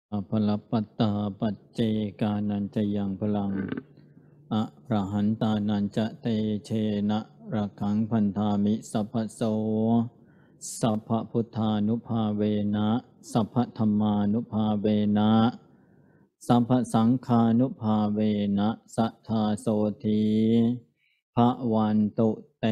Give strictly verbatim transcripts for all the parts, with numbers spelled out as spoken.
อภลปัตตาปัจเจกานันจะยังพลังอะระหันตานันจะเตเชนะระขังพันธามิสัพพโสสัพพพุทธานุภาเวนะสัพพธรรมานุภาเวนะสัพพสังฆานุภาเวนะสัทธาโสธีภวันตุเต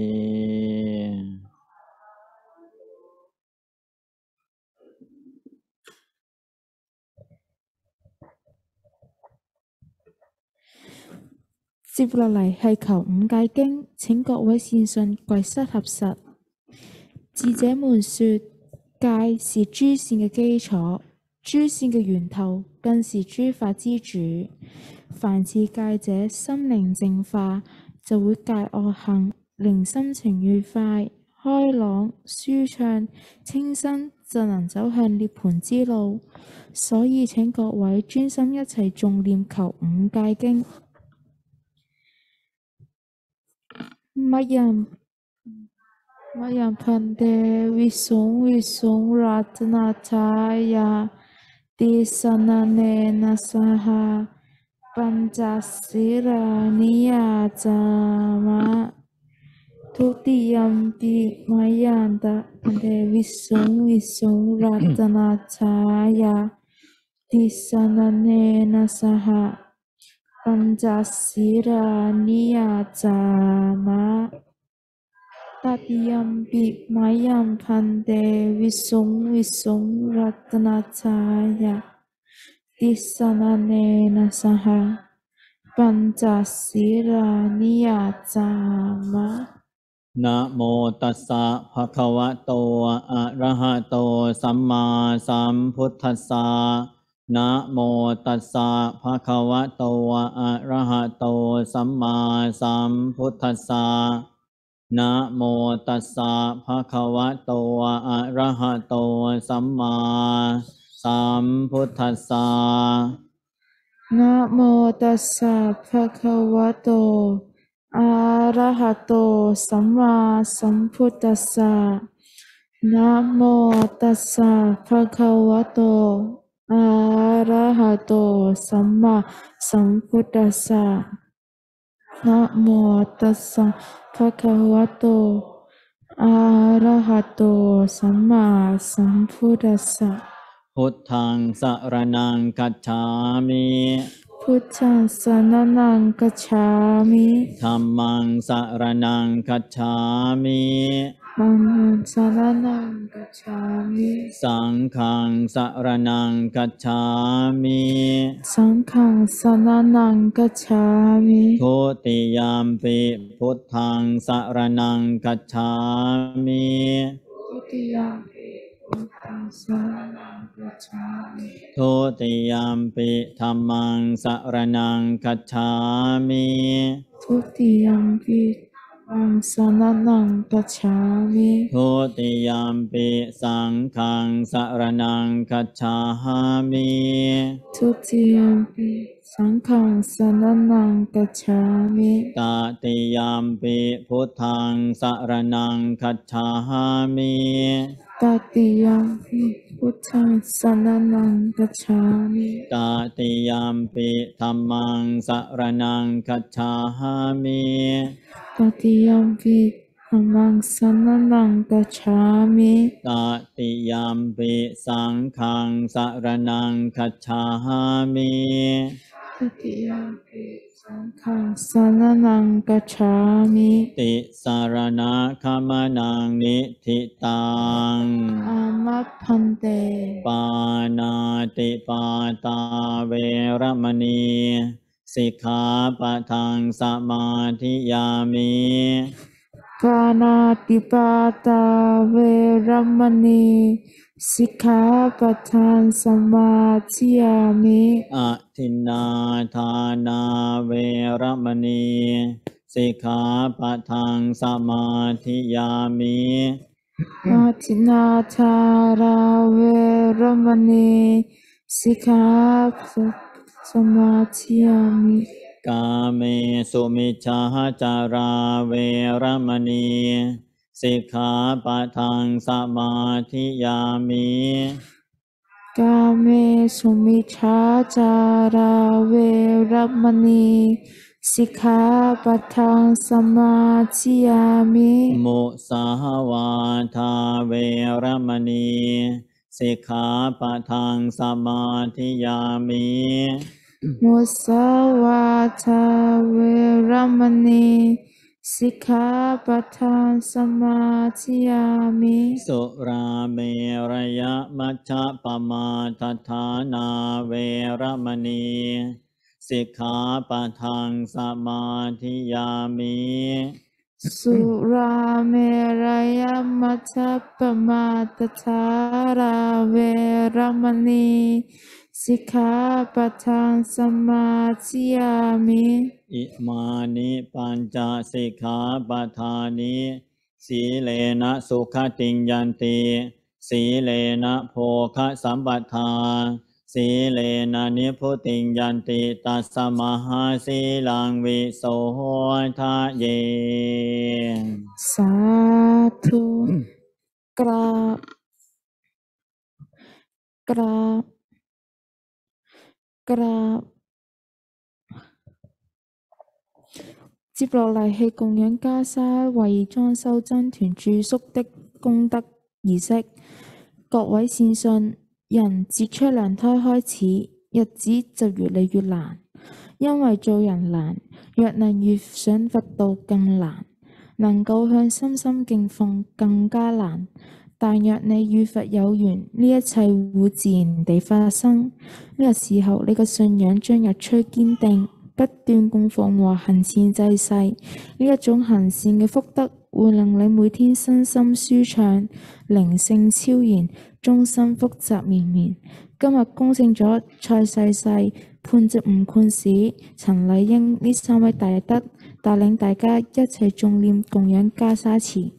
接落嚟係求五戒經，請各位善信跪膝合實。智者們說，戒是諸善嘅基礎，諸善嘅源頭，更是諸法之主。凡持戒者心靈淨化，就會戒惡行，令心情愉快、開朗、舒暢、清新，就能走向涅槃之路。所以請各位專心一齊誦念求五戒經。Mayam Mayam Pande Visung Visung Ratanataya Tisanane Nasaha Panjasira Niyajama Tutiyampi Mayanda Pande Visung Visung Ratanataya Tisanane Nasaha Panjasira Niyajama Tatiyampi Mayam Pande Visung Visung Ratanataya Tisananena Saha Panjasira Niyajama นะโมตัสสะภะคะวะโตอะระหะโตสัมมาสัมพุทธัสสะนะโมตัสสะภะคะวะโตอะระหะโตสัมมาสัมพุทธัสสะนะโมตัสสะภะคะวะโตอะระหะโตสัมมาสัมพุทธัสสะนะโมตัสสะภะคะวะโตอะระหะโตสัมมาสัมพุทธัสสะนะโมตัสสะภะคะวะโตอะระหะโตสัมมาสัมพุทธัสสะนะโมตัสสะภะคะวะโตอะระหะโตสัมมาสัมพุทธัสสะพุทธังสรณังคัจฉามิพุทธังสรณังคัจฉามิธัมมังสรณังคัจฉามิธัมมังสรณังคัจฉามิสังฆังสรณังคัจฉามิสังฆังสรณังคัจฉามิทุติยามปิพุทธังสรณังคัจฉามิทุติยามปิพุทธังสรณังคัจฉามิทุติยามปิธัมมังสรณังคัจฉามิทุติยามปิธัมมังสรณังคัจฉามิทุติยามปิสังฆังสรณังคัจฉามิทุติยามปิสังฆังสรณังคัจฉามิตติยามปิพุทธังสรณังคัจฉามิตติยามปิพุทธังสรณังคัจฉามิตติยามปิธัมมังสรณังคัจฉามิตติยามปิธัมมังสรณังคัจฉามิตติยามปิสังฆังสรณังคัจฉามิตติยามปิสังฆังสรณังคัจฉามิติสารณะคัมนังนิธิตังอามัพพันเตปานาติปาตาเวรมณีสิกขาปะทังสมาธิยามิปานาติปาตาเวรมณีสิกขาปะทังสมาธิยามิอะทินนาทานาเวรมณีสิกขาปะทังสมาธิยามิอะทินนาทาราเวรมณีสิกขาปะทังสมาธิยามิกาเมสุมิจฉาจาราเวรมณีสิกขาปะทังสมาธิยามิกกาเมสุมิชฌาจาราเวรมณีสิกขาปะทังสมาธิยามิมุสาวาทาเวรมณีสิกขาปะทังสมาธิยามิมุสาวาทาเวรมณีสิกขาปะทังสมาธิยามิสุราเมรยมัชฌะปมาทัฏฐานาเวรมณีสิกขาปะทังสมาธิยามิสุราเมรยมัชฌัปปมาตฐาราเวรมณีสิกขาปะทังสมาธิยามิอิมานิปัญจสิกขาปทานิสีเลนะสุขติงยันติสีเลนะโภคะสัมปทาสีเลนะนิพุติงยันติตัสสะมหาสีลังวิโสทะเยสาธุกราบกราบกราบ接落嚟係供養袈裟為裝修僧團住宿的功德儀式。各位善信，人自出娘胎開始，日子就越嚟越難，因為做人難，若能遇上佛道更難，能夠向深深敬奉更加難。但若你與佛有緣，呢一切會自然地發生。呢個時候，你嘅信仰將日趨堅定。不斷供奉和行善濟世，呢一種行善嘅福德會令你每天身心舒暢、靈性超然、終身福澤綿綿。今日恭請咗蔡世世、潘植吳冠史、陳麗英呢三位大德帶領大家一齊誦念供養袈裟詞。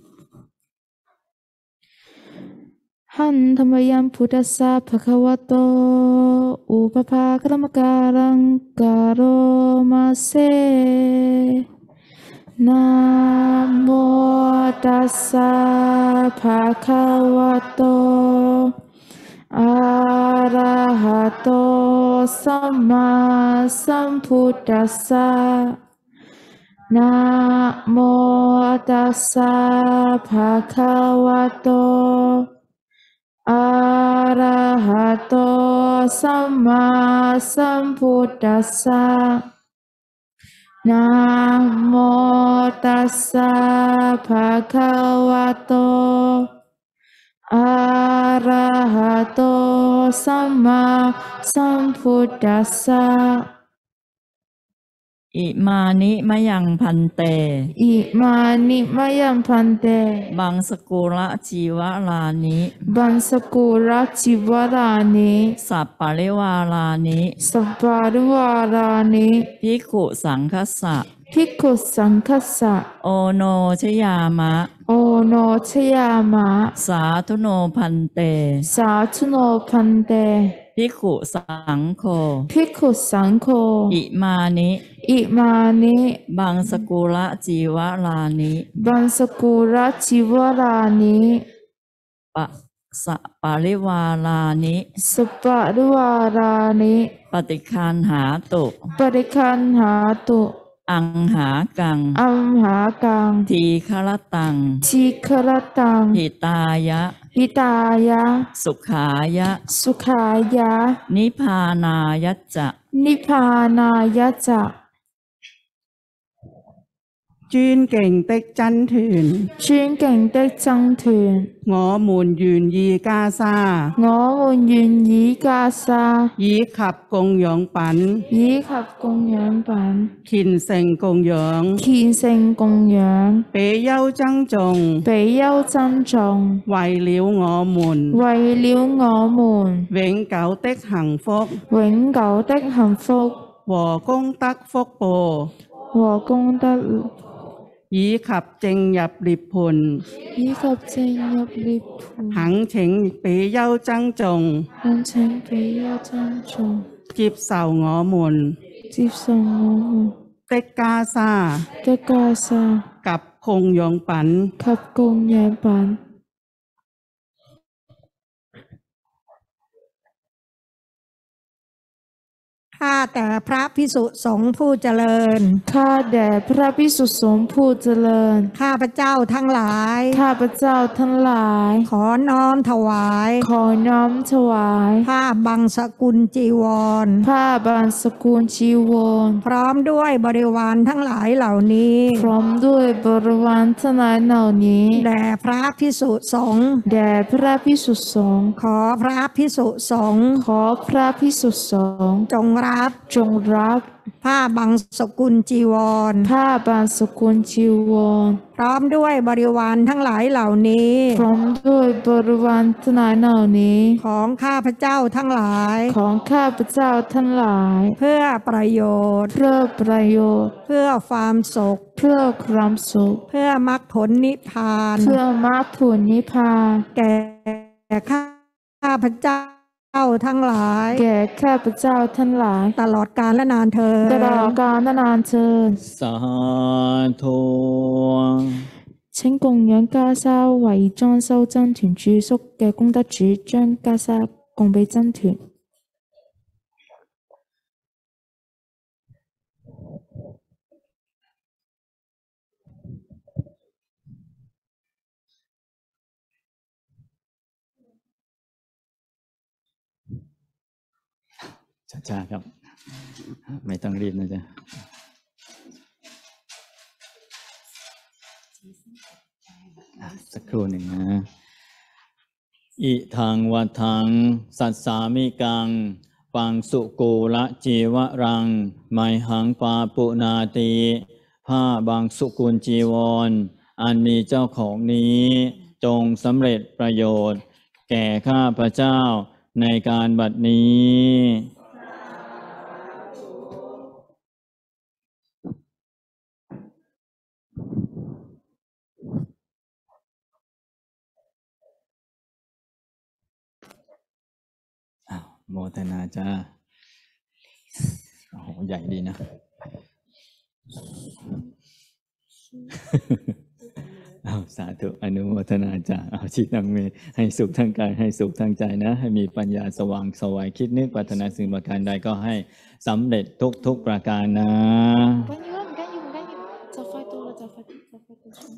หันธรรมยัมพุทธัสสะภะคะวะโตอุปภาคธรรมการังการโรมาเสนะโมตัสสะภะคะวะโตอะระหะโตสัมมาสัมพุทธัสสะนะโมตัสสะภะคะวะโตอะระหะโตสัมมาสัมพุทธัสสะนะโมตัสสะภะคะวะโตอะระหะโตสัมมาสัมพุทธัสสะอิมานิมะยังพันเตอิมานิมะยังพันเตบังสกุระจีวรานิบังสกุระจิวรานิสัปปะริวารานิสัปปะริวารานิภิกขุสังคัสสะภิกขุสังคัสสะโอโนชยามะโอโนชยามะสาธุโนพันเตสาธุโนพันเตภิกขุสังโฆภิกขุสังโฆอิมานิอิมานิบังสกุระจีวรานิบังสกุระจิวรานิปะสะปะริวารานิสัปปะริวารานิปฏิคันหาตุปฏิคันหาตุอังหากังอัมหากังทีฆรตังทีฆรตังหิตายะหิตายะสุขายะสุขายะนิพพานายะจะนิพพานายะจะ Chuyên kình tích chân thuyền Chuyên kình tích chân thuyền Ngõ mùn dùn yi ca sa Ngõ mùn dùn yi ca sa Yi khắp công dưỡng bản Yi khắp công dưỡng bản Kinh sinh công dưỡng Kinh sinh công dưỡng Bế yêu trăng trồng Bế yêu trăng trồng Vì liễu ngõ mùn Vì liễu ngõ mùn Vĩnh cảo tích hạnh phúc Vĩnh cảo tích hạnh phúc Và công tắc phúc bồ Và công tắc Yi khắp trình nhập liệp phùn Yi khắp trình nhập liệp phùn Hẳn chính bế yêu trăng trồng Hẳn chính bế yêu trăng trồng Chịp sầu ngõ mùn Chịp sầu ngõ mùn Tích ca sa Tích ca sa Cặp công dưỡng bản Cặp công dưỡng bản ข้าแต่พระภิกษุสงฆ์ผู้เจริญข้าแด่พระภิกษุสงฆ์ผู้เจริญข้าพเจ้าทั้งหลายข้าพเจ้าทั้งหลายขอน้อมถวายขอน้อมถวายผ้าบังสกุลจีวรผ้าบางสกุลจีวรพร้อมด้วยบริวารทั้งหลายเหล่านี้พร้อมด้วยบริวารทั้งหลายเหล่านี้แด่พระภิกษุสงฆ์แด่พระภิกษุสงฆ์ขอพระภิกษุสงฆ์ขอพระภิกษุสงฆ์จงรับจงรับผ้าบังสกุลจีวรผ้าบางสกุลจีวรพร้อมด้วยบริวารทั้งหลายเหล่านี้พร้อมด้วยบริวารทั้งหลายเหล่านี้ของข้าพเจ้าทั้งหลายของข้าพเจ้าทั้งหลายเพื่อประโยชน์เพื่อประโยชน์เพื่อความสุขเพื่อความสุขเพื่อมรรคผลนิพพานเพื่อมรรคผลนิพพานแก่ข้าพเจ้าทั้งหลายแก่ข้าพเจ้าทั้งหลายตลอดกาลและนานเธอญตลอดกาลนานเทินสาธุ請供養袈裟為裝修僧團住宿嘅功德主，將袈裟供俾僧團。 ช้าๆครับ ไม่ต้องรีบนะจ๊ะอ่ะสักครู่หนึ่งนะ อิทังวัทังสัสสามิกัง ปังสุกูละจีวรัง ไมหังปาปุนาติผ้าบางสุกุลจีวร อันมีเจ้าของนี้จงสำเร็จประโยชน์ แก่ข้าพเจ้าในการบัดนี้อ้าวโมทนาจ้าโอ้โหใหญ่ดีนะ เอาสาธุอนุโมทนาจ้าเอาชิตังเมให้สุขทั้งกายให้สุขทั้งใจนะ ให้มีปัญญาสว่างไสวัยคิดนึกปรารถนาสิ่งประการใดก็ให้สำเร็จทุกทุกประการนะ唔緊要啦，唔緊要，唔緊要，就快到啦，就快，就快到咗。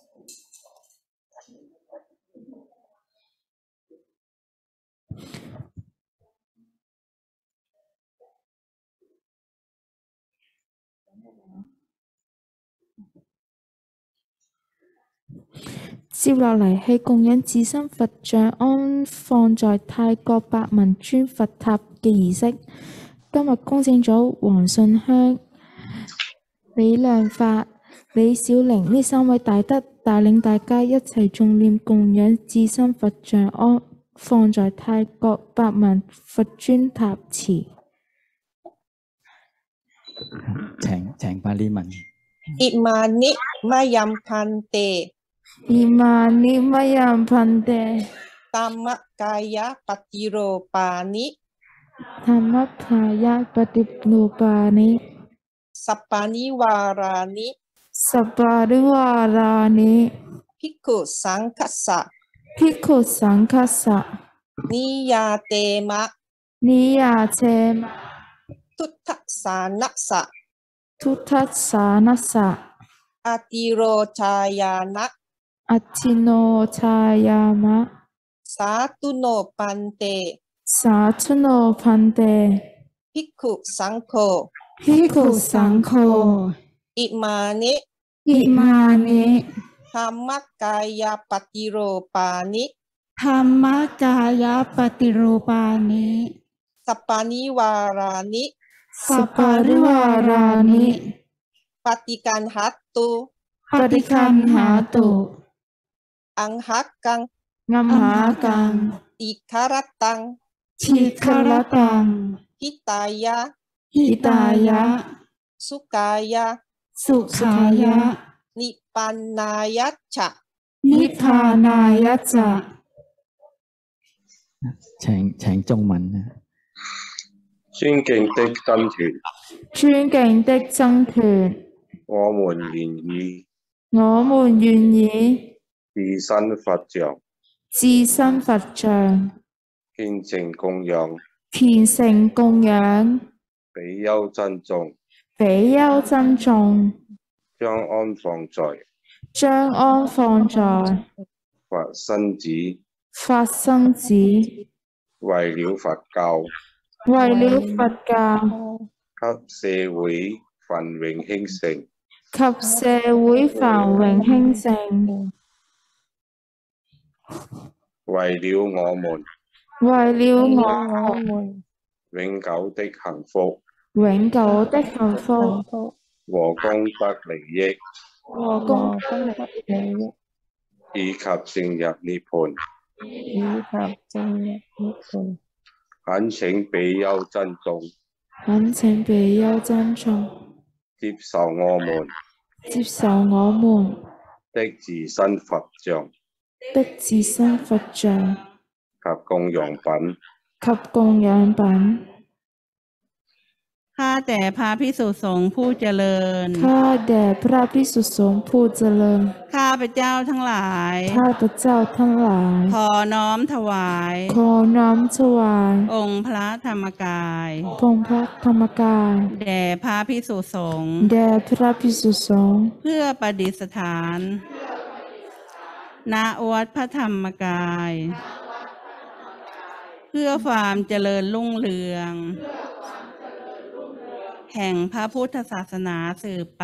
接落嚟係供養自身佛像安放在泰國百文尊佛塔嘅儀式。今日恭請咗黃信香、李亮發、李小玲呢三位大德帶領大家一齊誦念供養自身佛像安放在泰國百文佛尊塔前。 แฉงแฉงปาลีมันอิมานิมายัมพันเตอิมานิมะยังพันเตตัมมะกายะปฏิโรปานิธรรมพายะปฏิปูปานิสัปปานิวารานิสัปปาริวารานิภิกขุสังคัสสะภิกขุสังคัสสะนิยาเตมะนิยาเชมะทุตถสานัสสะทุทัสสานัสสะอติโรชายานะอัตติโนชายามะสาตุโนปันเตสาธุโนพันเตภิกขุสังโฆภิกขุสังโฆอิมานิอิมานิธัมมกายะปฏิโรปานิธรรมกายปฏิรูปานิสัปปานิวารานิสัปปาริวารานิปฏิกันหัตตุปฏิคันหาตุอังหักกังงัมหากังติคารตังชิคารตังหิตายะหิตายะสุกายะสุขายะนิพพานายัจฉะนิพพานายะจะแฉงแฉงจงมันนะ尊敬的僧團， 尊敬的僧團， 我們願意我們願意自身佛像自身佛像虔誠供養虔誠供養比丘珍重， 比丘珍重， 將安放在將安放在佛身子， 法身子， 為了佛教， 為了佛教給社會繁榮興盛， 及社會繁榮興盛， 為了我們為了我我們永久的幸福永久的幸福和功德利益， 和功德德利益， 以及證入涅槃。 以及正入涅槃。 懇請比丘珍重， 懇請比丘珍重， 接受我們接受我們的自身佛像的自身佛像及供養品。 及供養品。 ข้าแต่พระภิกษุสงฆ์ผู้เจริญข้าแด่พระภิกษุสงฆ์ผู้เจริญข้าพเจ้าทั้งหลายข้าพเจ้าทั้งหลายขอน้อมถวายขอน้อมถวายองค์พระธรรมกายพงพระธรรมกายแด่พระภิกษุสงฆ์แด่พระภิกษุสงฆ์เพื่อประดิษฐานณวัดพระธรรมกาย เพื่อความเจริญรุ่งเรืองแห่งพระพุทธศาสนาสืบไป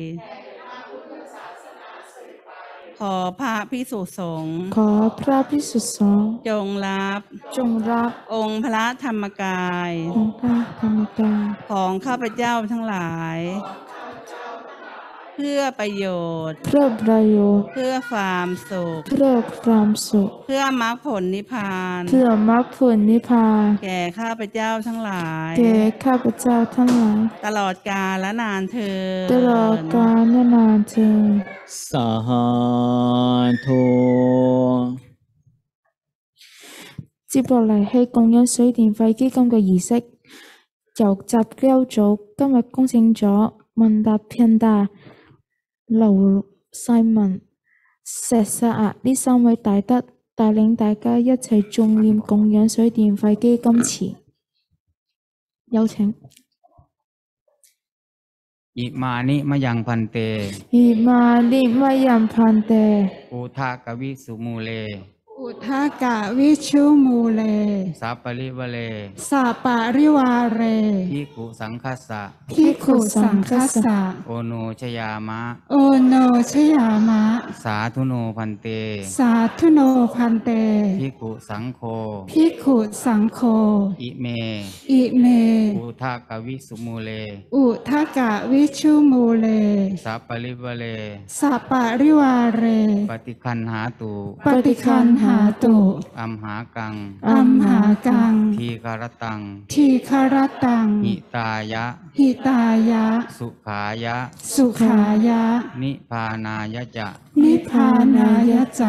ขอพระภิกษุสงฆ์ขอพระภิกษุสงฆ์จงรับจงรับองค์พระธรรมกายองค์พระธรรมกายของข้าพเจ้าทั้งหลาย เพื่อประโยชน์เพื่อประโยชน์เพื่อความสุขเพื่อความสุขเพื่อมรรคผลนิพพานเพื่อมรรคผลนิพพานแก่ข้าพเจ้าทั้งหลายแก่ข้าพเจ้าทั้งหลายตลอดกาลและนานเทอญตลอดกาลนานเทอญสาธุ接落嚟係供養水電費基金嘅儀式，由雜交組今日恭請咗問答偏大、劉世文、石薩亞呢三位大德帶領大家一齊誦念供養水電費基金詞。有請。 อิมานิมะยังพันเตอิมานิมะยัมพันเตอุทากวิสุมูเลอุทากะวิชุมูเลสัพปริวเลสาปาริวาเรทิกุสังคัสสะทิขุสังคัสสะโอโนชยามะโอโนชยามะสาธุโนพันเตสาธุโนพันเตทิกุสังโฆพิกขุสังโฆอิเมอิเมอุทากวิสุมูเลอุทากะวิชุมูเลสัพปริวเลสาปาริวาเรปฏิคันหาตุปฏิคันหาตุอัมหากังอัมหากังทีคารตังทีคารตังหิตายะหิตายะสุขายะสุขายะนิพพานายะจะนิพพานายะจะ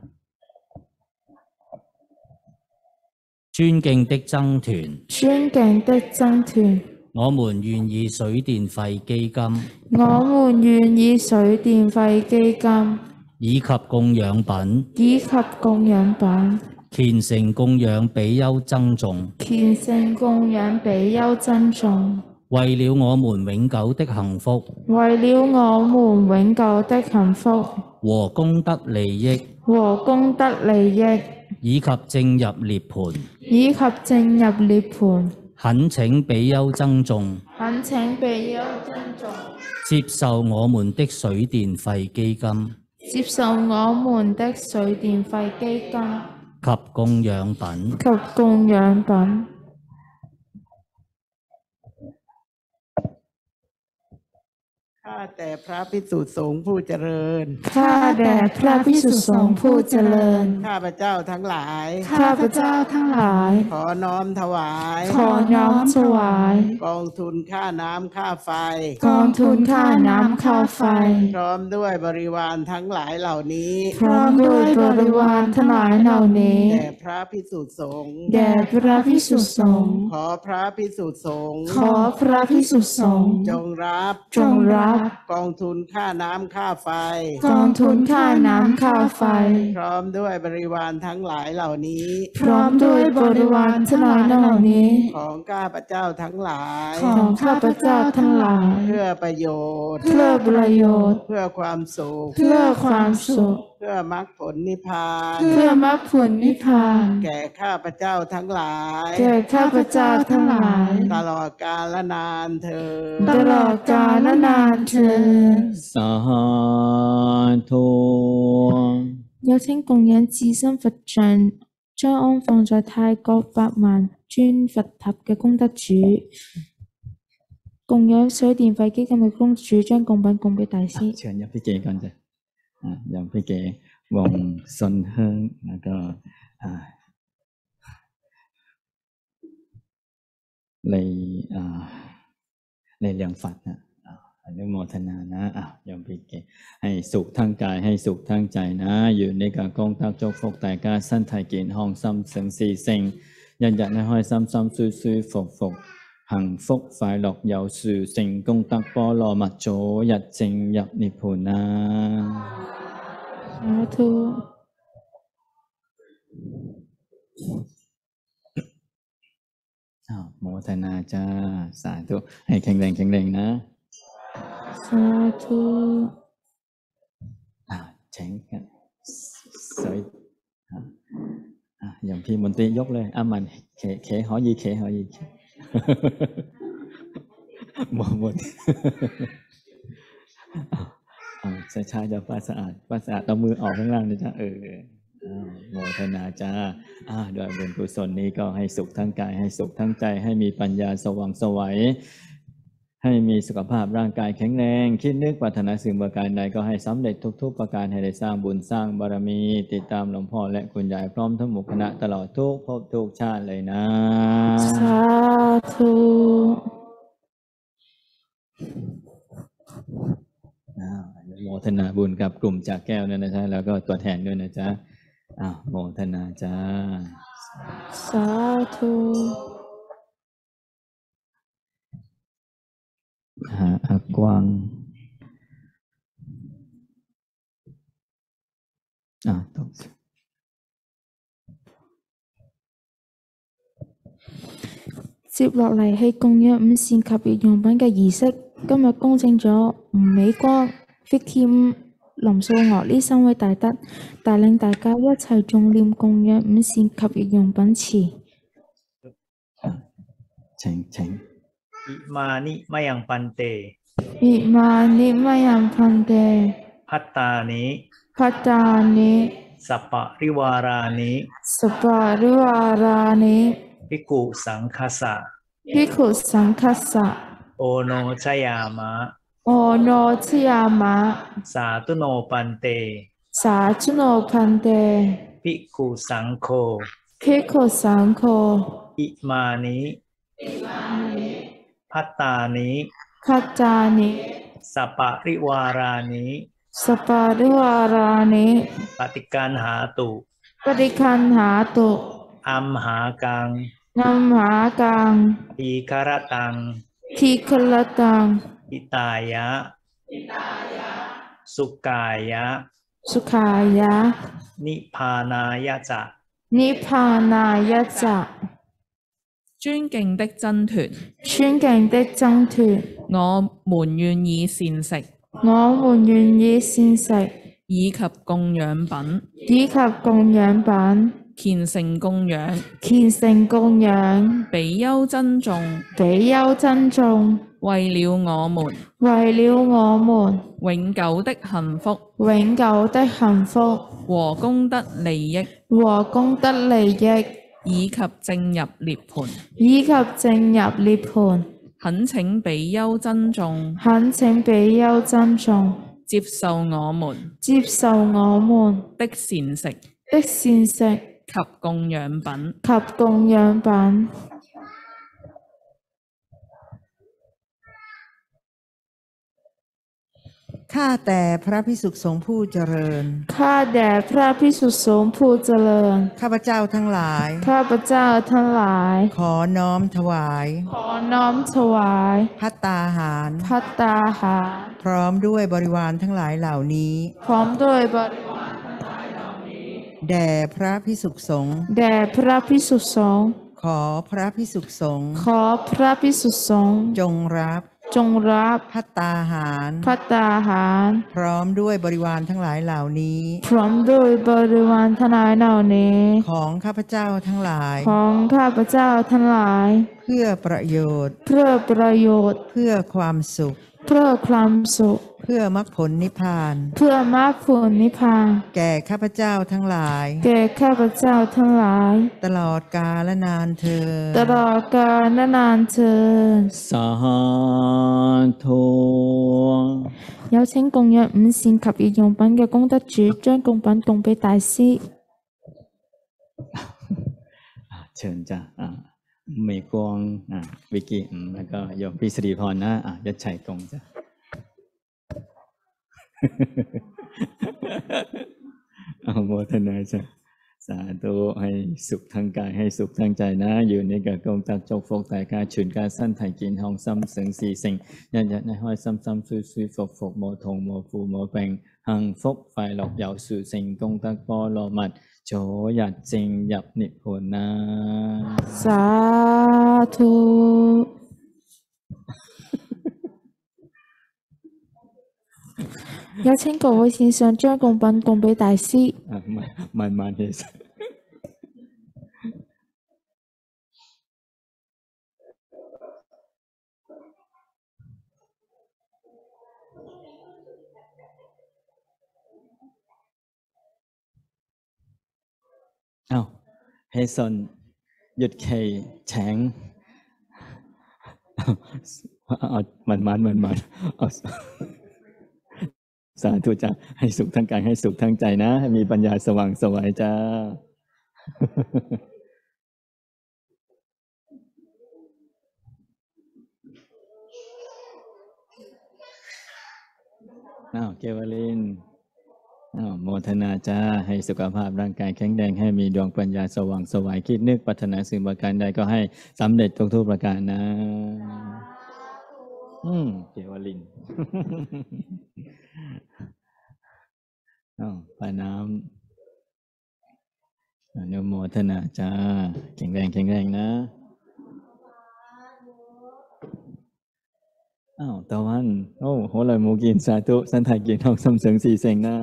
尊敬的僧團， 尊敬的僧團， 我們願以水電費基金我們願以水電費基金以及供養品， 以及供養品， 虔誠供養比丘僧眾， 虔誠供養比丘僧眾， 為了我們永久的幸福為了我們永久的幸福和功德利益， 和功德利益， 以及證入涅槃， 以及證入涅槃， 懇請比丘僧眾懇請比丘僧眾接受我們的水電費基金接受我們的水電費基金及供養品。 及供養品。 ข้าแต่พระภิกษุสงฆ์ผู้เจริญข้าแด่พระภิกษุสงฆ์ผู้เจริญข้าพเจ้าทั้งหลายข้าพเจ้าทั้งหลายขอน้อมถวายขอน้อมถวายกองทุนค่าน้ำค่าไฟกองทุนค่าน้ำค่าไฟพร้อมด้วยบริวารทั้งหลายเหล่านี้พร้อมด้วยบริวารทั้งหลายเหล่านี้แด่พระภิกษุสงฆ์แด่พระภิกษุสงฆ์ขอพระภิกษุสงฆ์ขอพระภิกษุสงฆ์จงรับจงรับพย์กองทุนค่าน้ำค่าไฟกองทุนค่าน้ำค่าไฟพร้อมด้วยบริวารทั้งหลายเหล่านี้พร้อมด้วยบริวารทั้งหลายเหล่านี้ของข้าพเจ้าทั้งหลายของข้าพเจ้าทั้งหลายเพื่อประโยชน์เพื่อประโยชน์เพื่อความสุขเพื่อความสุขเพื่อมรรคผลนิพพานเพื่อมรรคผลนิพพานแก่ข้าพเจ้าทั้งหลายแก่ข้าพเจ้าทั้งหลายตลอดกาลนานเธอญตลอดกาลนานเทอญสาธุ邀請供養自身佛像將安放在泰國百萬尊佛塔嘅功德主，供養水電費基金嘅公主將供品供俾大師。 เชิญยมพี่เก๋ก่อนจ้ะอ่ะยมพี่เก๋วงซนเฮิงแล้วก็อ่าเลยอ่าเลยเลียงฝัดนะอ่าอนุโมทนานะอ่ะยมพี่เก๋ให้สุขทั้งกายให้สุขทั้งใจนะอยู่ในการกองทัพจกฟกแต่กาสั้นไทยกินห้องซ้ำเสียงสีเซ็งยันยันในห้อยซ้ำซ้ำซุยซุยฝกฝก幸福快樂有樹，成功得波羅蜜早日證入涅槃啊！ สาธุอ้าวโมทนาจ้าสาธุให้แข็งแรงแข็งแรงนะสาธุอ่าแข็งกันสวยอ่ะอ่ะอย่างพี่มนตรียกเลยอ่ะมันเขเขหอยีเขหอยีเข หมดหมดอ่าช้าๆจะป้าสะอาดป้าสะอาดเอามือออกข้างล่างนะจ๊ะเอออ้าวโมทนาจ้าอ่าด้วยบุญกุศลนี้ก็ให้สุขทั้งกายให้สุขทั้งใจให้มีปัญญาสว่างไสวให้มีสุขภาพร่างกายแข็งแรงคิดนึกปรารถนาสิ่งประการใดก็ให้สำเร็จทุกๆประการให้ได้สร้างบุญสร้างบารมีติดตามหลวงพ่อและคุณยายพร้อมทั้งหมู่คณะตลอดทุกภพทุกชาติเลยนะสาธุอ้าวโมทนาบุญกับกลุ่มจากแก้วด้วยนะจ๊ะแล้วก็ตัวแทนด้วยนะจ๊ะอ้าวโมทนาจ้าสาธุหาอากวางอ่าตก接落嚟係供養五線及業用品嘅儀式，今日恭請咗吳美光、Vicky 林素娥呢三位大德，帶領大家一齊誦念供養五線及業用品詞。 เชิงเชิงอิมานิมะยังปันเตอิมานิมะยังพันเตพัตตานิพัตตานิสัปปะริวารานิสปาริวารานิภิกขุสังคสะภิกขุสังคัสสะโอโนชยามะโอโนชยามะสาธุโนปันเตสาธุโนพันเตภิกขุสังโฆภิกขุสังโฆอิมานิพัตตานิคัจจานิสัปปะริวารานิสปาริวารานิปฏิการหาตุปฏิคันหาตุอัมหากังนัมหากังอีคารตังทีคลตังอิตายะ สุกายะสุขายะนิพพานายะจะนิพพานายะจะ尊敬的僧團， 尊敬的僧團， 我們願以膳食我們願意膳食以及供養品， 以及供養品， 虔誠供養， 虔誠供養， 比丘珍重， 比丘珍重， 為了我們為了我們永久的幸福永久的幸福和功德利益， 和功德利益， 以及證入涅槃。 以及證入涅槃。 懇請比丘珍重， 懇請比丘珍重， 接受我們接受我們的膳食的膳食及供養品。 及供養品。 ข้าแต่พระภิกษุสงฆ์ผู้เจริญข้าแด่พระภิกษุสงฆ์ผู้เจริญข้าพเจ้าทั้งหลายข้าพเจ้าทั้งหลายขอน้อมถวายขอน้อมถวายภัตตาหารภัตตาหารถพร้อมด้วยบริวารทั้งหลายเหล่านี้พร้อมด้วยบริแด่พระภิกษุสงฆ์แด่พระภิกษุสงฆ์ขอพระภิกษุสงฆ์ขอพระภิกษุสงฆ์จงรับจงรับภัตตาหารภัตตาหารพร้อมด้วยบริวารทั้งหลายเหล่านี้พร้อมด้วยบริวารทั้งหลายเหล่านี้ของข้าพเจ้าทั้งหลายของข้าพเจ้าทั้งหลายเพื่อประโยชน์เพื่อประโยชน์เพื่อความสุขเพื่อความสุขเพื่อมรรคผลนิพพานเพื่อมรรคผลนิพพานแก่ข้าพเจ้าทั้งหลายแก่ข้าพเจ้าทั้งหลายตลอดกาลนานเธอญตลอดกาลนานเทินสาธุ有請共約五善及熱用品嘅功德主將供品供俾大師。 เชิญจ้ะอ่าเมกวงอ่าวิกิอืมแล้วก็โยมพี่สิริพรนะอ่ายัดชัยกงจ้ะ เอาโมทนาจ้ะสาธุให้สุขทางกายให้สุขทางใจนะอยู่ในกับกองตักจกฟกแต่กาฉุนกาสั้นไถ่กินห้องซ้ำเสียงสี่สิ่งยันยันในห้อยซ้ำซ้ำซุยซุยฟกฟกโมทงโมฟูโมแปงหังฟกไฟหลอกเหยาสู่สิ่งกงตักปอหลอมัดโจหยัดจริงหยับนิพพนาสาธุ 有請各位線上將供品供俾大師。 อ่ะมันมันมันเฮสอ้าวเฮซอนหยุดเคแฉงเอามันมันมันมันเอาสาธุจ้าให้สุขทั้งกายให้สุขทั้งใจนะให้มีปัญญาสว่างไสวจ้า อ้าวเกวลินอ้าวโมทนาจ้าให้สุขภาพร่างกายแข็งแรงให้มีดวงปัญญาสว่างไสวคิดนึกปรารถนาสิ่งประการใดก็ให้สำเร็จทุกๆประการนะอืมเกวลิน อ้าวปาน้ำอนุโมทนาจ้าแข็งแรงแข็งแรงนะอ้าวตะวันโอ้โหเลยมูกินสาธุสันไทยกินทองสำเสริงสี่เสงนะ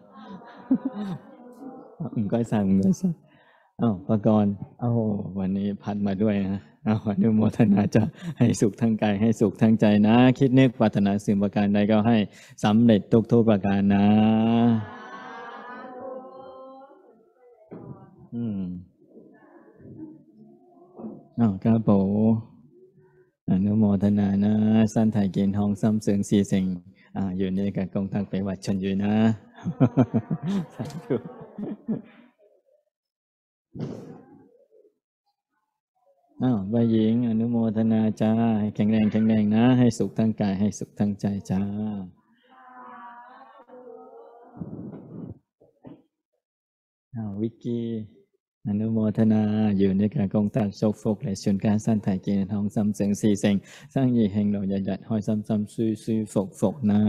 อืมก้อยสั่งก้อยสั่งอ้าวประกรณ์อ้าววันนี้พัดมาด้วยนะอ้าวอนุโมทนาจ้าให้สุขทั้งกายให้สุขทั้งใจนะคิดนึกปรารถนาสิ่งประการใดก็ให้สำเร็จทุกๆประการนะอืมอ้าวกระโปอนุโมทนานะสั้นไทยเกณฑ์ทองซ้ำเสืองสี่เสงอ่าอยู่ในกับกองทัพไปวัดชนอยู่นะ สาธุอ้าวใบหญิงอนุโมทนาจ้าให้แข็งแรงแข็งแรงนะให้สุขทั้งกายให้สุขทั้งใจจ้าอ้าววิกกี้อนุโมทนาอยู่ในการกองตักโชคฟกและชนการสั้นถ่ายเกณฑ์ทองซ้ำเสียงสี่เสียงสร้างยี่แห่งเราใหญ่ใหญ่ห้อยซ้ำซ้ำซุยซุยฟกฟกนะ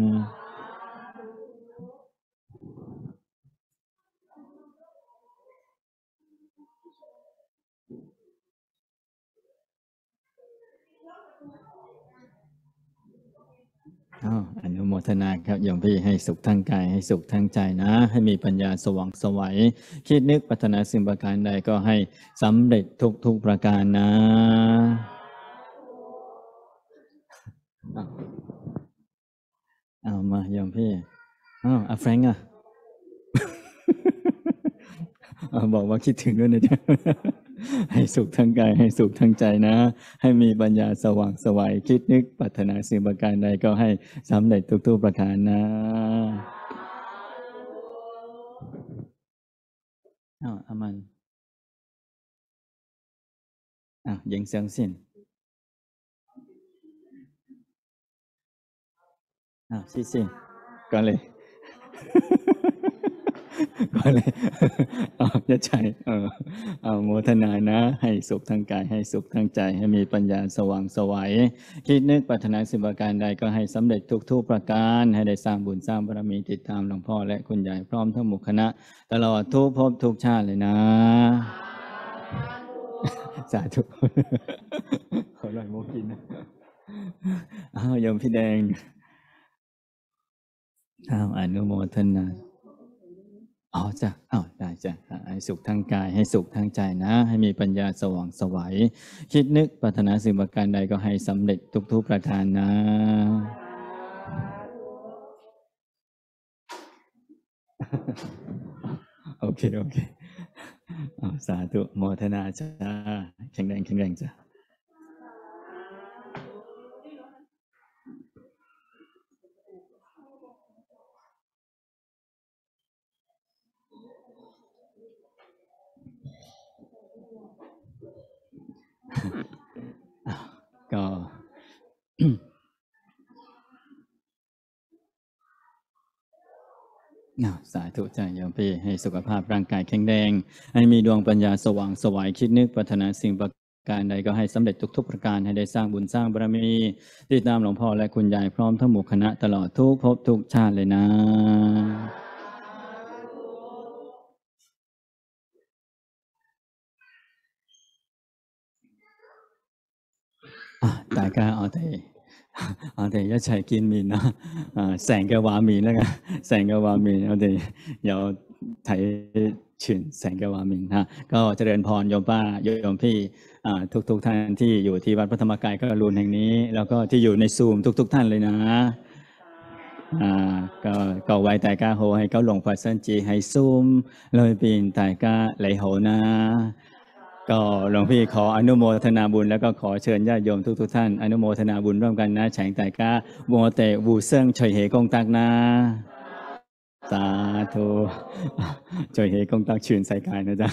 อ้าวอนุโมทนาครับโยมพี่ให้สุขทั้งกายให้สุขทั้งใจนะให้มีปัญญาสว่างไสวคิดนึกปรารถนาสิ่งประการใดก็ให้สำเร็จทุกทุกประการนะเอามาโยมพี่อ้าวอาแฟรงก์อ่ะ บอกว่าคิดถึงด้วยนะจ๊ะ ให้สุขทั้งกายให้สุขทั้งใจนะให้มีปัญญาสว่างไสวคิดนึกปรารถนาสิ่งประการใดก็ให้สำเร็จทุกๆประการนะอ้าวอามันอ้าวยิงเสียงสิ้นอ้าวชี้สิ้นก่อนเลยก็เลยเอายะชัยเออเอาโมทนานะให้สุขทางกายให้สุขทางใจให้มีปัญญาสว่างไสวคิดนึกปรารถนาสิ่งประการใดก็ให้สำเร็จทุกๆประการให้ได้สร้างบุญสร้างบารมีติดตามหลวงพ่อและคุณยายพร้อมทั้งหมู่คณะตลอดทุกภพทุกชาติเลยนะสาธุขอหน่อยโมกินนะอ้าวโยมพี่แดงอ้าวอนุโมทนาอ๋อจ้ะอ้าวได้จ้ะให้สุขทางกายให้สุขทางใจนะให้มีปัญญาสว่างไสวคิดนึกปรารถนาสิ่งประการใดก็ให้สำเร็จทุกๆประการนะโอเคโอเคอ๋อสาธุโมทนาจ้าแข็งแรงแข็งแรงจ้ะก็สาธุจ้ะโยมพี่ให้สุขภาพร่างกายแข็งแรงให้มีดวงปัญญาสว่างไสวคิดนึกปรารถนาสิ่งประการใดก็ให้สำเร็จทุกๆประการให้ได้สร้างบุญสร้างบารมีติดตามหลวงพ่อและคุณยายพร้อมทั้งหมู่คณะตลอดทุกภพทุกชาติเลยนะ大家我哋我哋一齊見面啦！啊，成嘅畫面啦，成嘅畫面我哋有睇全成嘅畫面嚇，ก็เจริญพรโยมป้าโยมพี่ทุกทุกท่านที่อยู่ที่วัดพระธรรมกายก็รุนแห่งนี้แล้วก็ที่อยู่ในซูมทุกๆท่านเลยนะอ่าก็ก็ไว้大家好喺九龍佛身寺喺 Zoom 裏邊大家你好นะก็หลวงพี่ขออนุโมทนาบุญแล้วก็ขอเชิญญาติโยมทุกๆท่านอนุโมทนาบุญร่วมกันนะแฉงแต่ก้าวัวแต่วูเซิงช่วยเหกงตักนะสาธุช่วยเหกงตักชื่นใส่กายนะจ๊ะ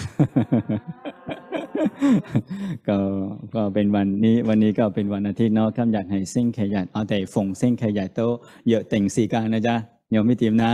ก็ก็เป็นวันนี้วันนี้ก็เป็นวันอาทิตย์เนาะคำอยากให้เส้นขยันเอาแต่ฝงเส้นขยันโตเยอะเต่งสีกานะจ๊ะโยมไม่ติมนะ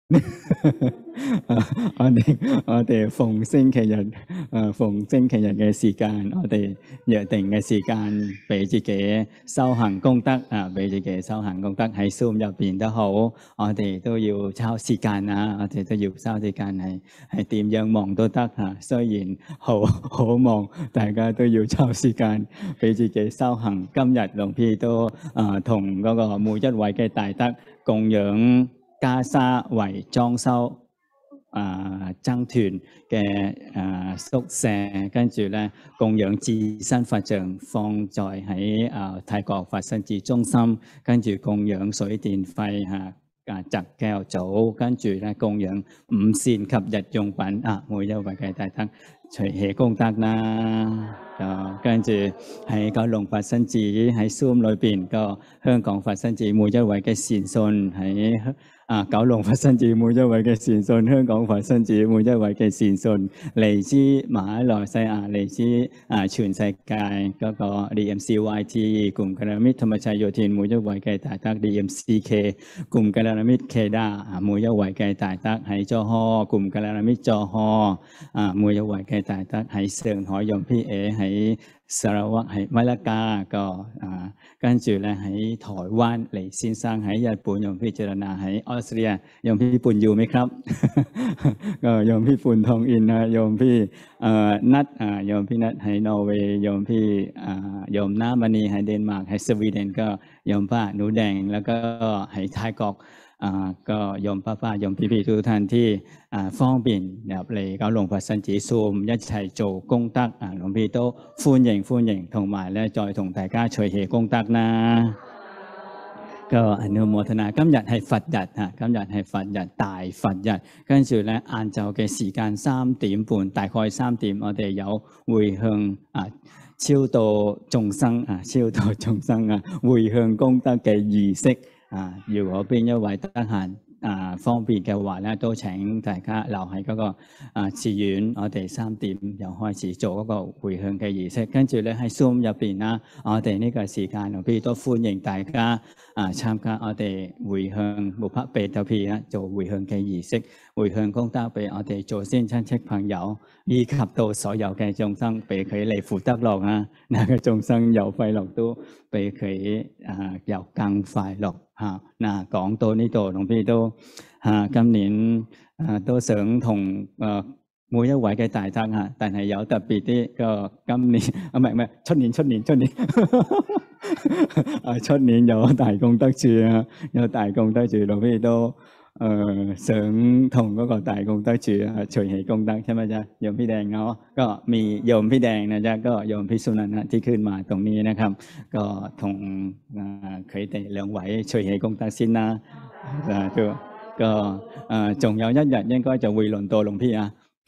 我哋我哋逢星期日誒逢星期日嘅時間，我哋約定嘅時間俾自己修行功德啊，俾自己修行功德喺 Zoom 入邊都好，我哋都要抽時間啊，我哋都要抽時間係係點樣忙都得嚇，雖然好好忙，大家都要抽時間俾自己修行。今日หลวงพี่都誒同嗰個每一位嘅大德供養袈裟為裝修啊僧團嘅啊宿舍，跟住咧供養自身佛像放在喺啊泰國佛身寺中心，跟住供養水電費嚇啊擲แก้ว組，跟住咧供養五線及日用品啊，每一位嘅大德隨喜功德啦。ก็跟住喺九龍佛身寺喺 Zoom 裏邊個香港佛身寺每一位嘅善信喺啊九龍佛身寺每一位嘅善信，香港佛身寺每一位嘅善信嚟自馬來西亞嚟自啊全世界嗰個 ดี เอ็ม ซี วาย ที กลุ่มกัลยาณมิตรธรรมชัยโยธิน每一位嘅大德 ดี เอ็ม ซี เค กลุ่มกัลยาณมิตรเคดา每一位嘅大德喺จอฮอกลุ่มกัลยาณมิตรจอฮออ่า每一位嘅大德喺上海โยมพี่เอ喺สารวัตร喺มะละกาก็อ่า跟住咧喺台灣黎先生喺日本โยมพี่เจรนา喺ออสเตรียโยมพี่ปุ่นอยู่ไหมครับ ก็โยมพี่ปุ่นทองอินนะโยมพี่เอ่อนัทอ่าโยมพี่นัทให้นอร์เวย์โยมพี่อ่าโยมน้ามณีให้เดนมาร์กให้สวีเดนก็โยมป้าหนูแดงแล้วก็ให้ไทยกอกอ่าก็โยมป้าป้าโยมพี่ๆทุกท่านที่อ่า方便入嚟九龍佛身寺 Zoom 一齊做功德啊หลวงพี่都歡迎歡迎同埋咧再同大家隨喜功德啦ก็อนุโมทนา今日係佛日啊今日係佛日大佛日跟住咧晏晝嘅時間三點半大概三點我哋有回向啊超度眾生啊超度眾生啊回向功德嘅儀式啊如果邊一位得閒啊方便嘅話咧，都請大家留喺嗰個啊寺院，我哋三點又開始做嗰個回向嘅儀式。跟住咧喺 Zoom 入邊啦，我哋呢個時間，譬如都歡迎大家啊參加我哋回向無拍被特別啊做回向嘅儀式，回向功德俾我哋祖先親戚朋友，以及到所有嘅眾生，俾佢嚟福德樂啊，嗱個眾生有快樂都俾佢啊有更快樂嚇。嗱講到呢度，龍พี่都啊今年啊都想同啊每一位嘅大德啊，但係有特別啲個今年啊唔係唔係出年出年出年啊出年有大功德處啊，有大功德處，龍พี่都誒、呃、想同嗰個大功德處啊隨喜功德ใช่ไหมจ๊ะโยมพี่แดงเนาะก็มีโยมพี่แดงนะจ๊ะก็โยมพี่สุนันท์ที่ขึ้นมาตรงนี้นะครับก็同佢哋兩位隨喜功德先啦啊ก็ก็誒仲有一日應該就會輪到龍พี่啊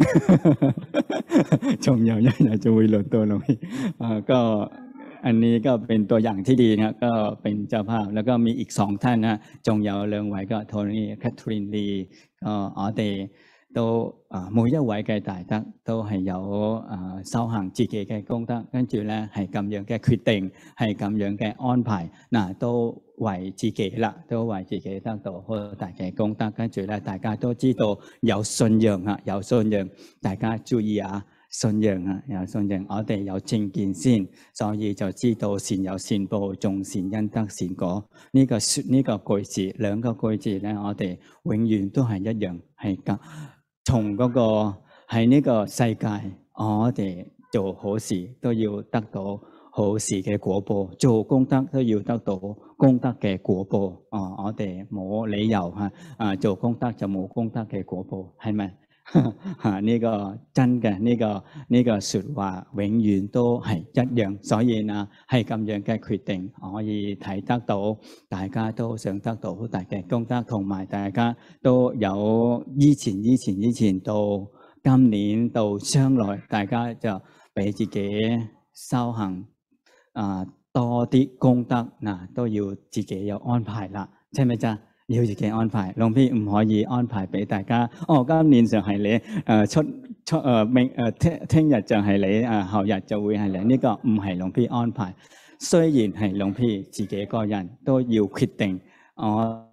仲有一日就會輪到龍พี่อ่าก็อันนี้ก็เป็นตัวอย่างที่ดีนะก็เป็นเจ้าภาพแล้วก็มีอีกสองท่านนะจง有兩位ก็โทนี่แคทรีนลีก็我哋都啊每一位嘅大德都係有啊修行自己嘅功德，跟住咧係咁樣嘅決定，係咁樣嘅安排，嗱都為自己啦，都為自己得到好大嘅功德，跟住咧大家都知道有信仰啊，有信仰，大家注意啊。信仰啊，有信仰，我哋有正見先，所以就知道善有善報，種善因得善果。呢、這個說呢、這個句子，兩個句子咧，我哋永遠都係一樣，係咁。從嗰、那個喺呢個世界，我哋做好事都要得到好事嘅果報，做功德都要得到功德嘅果報。哦，我哋冇理由嚇啊做功德就冇功德嘅果報，係咪？嚇呢個真嘅呢個呢個説話永遠都係一樣，所以啊係咁樣嘅決定可以睇得到，大家都想得到好大嘅功德，同埋大家都有以前以前以前到今年到將來，大家就俾自己修行啊多啲功德嗱，都要自己有安排啦，ใช่ไหมจ๊ะ要自己安排，龍พี่唔可以安排俾大家。哦，今年就係你誒出出誒明誒聽聽日就係你誒後日就會係你，呢個唔係龍พี่安排。雖然係龍พี่自己個人都要決定，我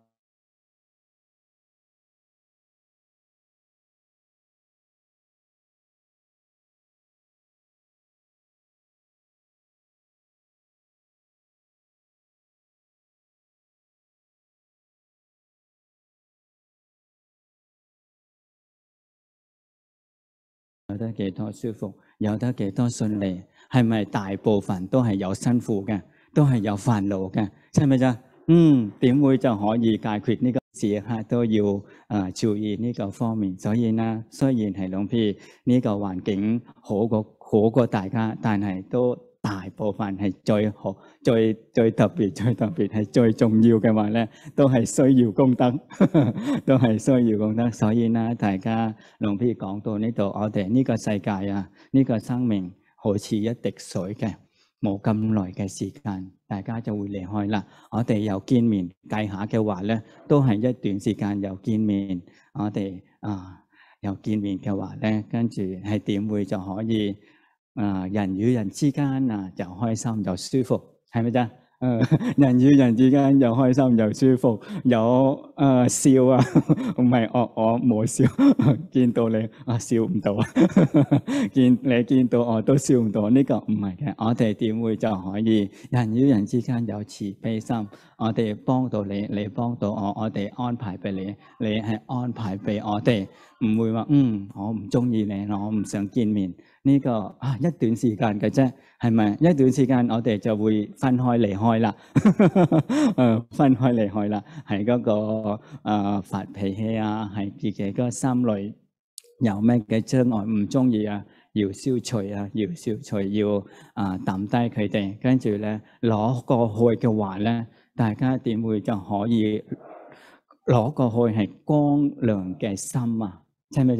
有得幾多舒服，有得幾多順利，係咪大部分都係有辛苦嘅，都係有煩惱嘅，係咪啫？嗯，點會就可以解決呢個事嚇都要誒、呃、注意呢個方面。所以呢，雖然係龍พี่呢個環境好過好過大家，但係都大部分係最好、最最特別、最特別係最重要嘅話咧，都係需要功德，都係需要功德。所以呢，大家龍พี่講到呢度，我哋呢個世界啊，呢、這個生命好似一滴水嘅，冇咁耐嘅時間，大家就會離開啦。我哋又見面計下嘅話咧，都係一段時間又見面。我哋啊又見面嘅話咧，跟住係點會就可以？啊，人與人之間啊，又開心又舒服，係咪啫？誒，人與人之間又開心又舒服，有誒笑啊，唔係我我冇笑，見到你啊笑唔到啊，見你見到我都笑唔到，呢個唔係嘅。我哋點會就可以人與人之間有慈悲心？我哋幫到你，你幫到我，我哋安排俾你，你係安排俾我哋，唔會話嗯我唔中意你，我唔想見面。呢個啊一段時間嘅啫，係咪？一段時間我哋就會分開離開啦，誒分開離開啦，係嗰個誒發脾氣啊，係自己個心裏有咩嘅障礙唔中意啊，要消除啊，要消除，要啊抌低佢哋，跟住咧攞過去嘅話咧，大家點會就可以攞過去係光亮嘅心啊？係咪啫？